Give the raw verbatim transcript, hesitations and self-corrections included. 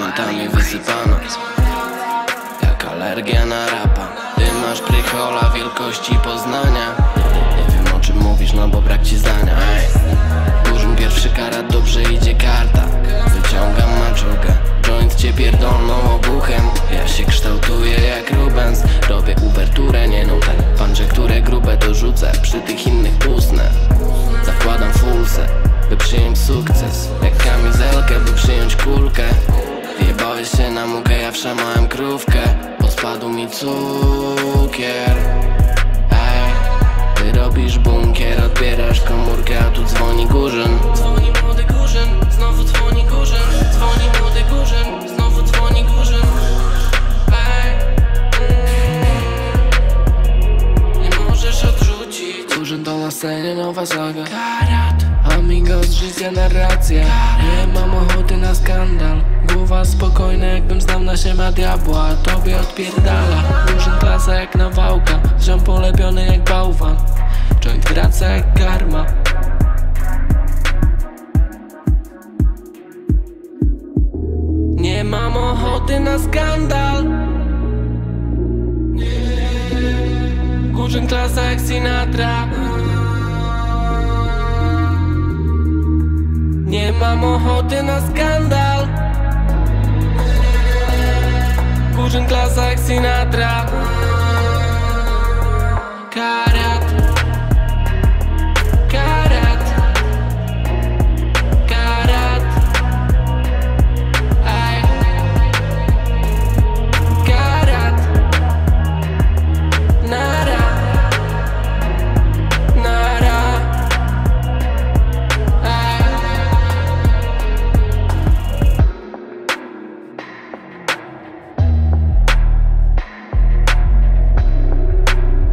diamentami wysypana, jak alergia na rapa. Ty masz prychola wielkości Poznania. Nie wiem o czym mówisz, no bo brak ci zdania. Górzyn pierwszy karat, dobrze idzie karta. Wyciągam maczugę, joint cię pierdolną obuchem. Ja się kształtuję jak Rubens. Robię uwerturę, nie nutek. Panże, które grube dorzucę, przy tych innych usnę. Zakładam fulsę, by przyjąć sukces, jak kamizelkę, by przyjąć kulkę. Wjebałeś się na mukę, ja wszamałem krówkę. Pospadł mi cukier. Ej, ty robisz bunkier, odbierasz komórkę, a tu dzwoni Górzyn. Dzwoni młody Górzyn, znowu dzwoni Górzyn. Dzwoni młody Górzyn, znowu dzwoni Górzyn. Ej, mm, nie możesz odrzucić. Górzyn to na scenie nowa saga. Karat, amigos, życia narracja. Nie mam ochoty na skandal. Głowa spokojna, jakbym znał na siema diabła. A tobie odpierdala. Górzyn klasa jak nawałka. Ziom polepiony jak bałwan. Joint wraca jak karma. Nie mam ochoty na skandal. Górzyn klasa jak Sinatra. Nie mam ochoty na skandal. Górzyn klasa jak Sinatra.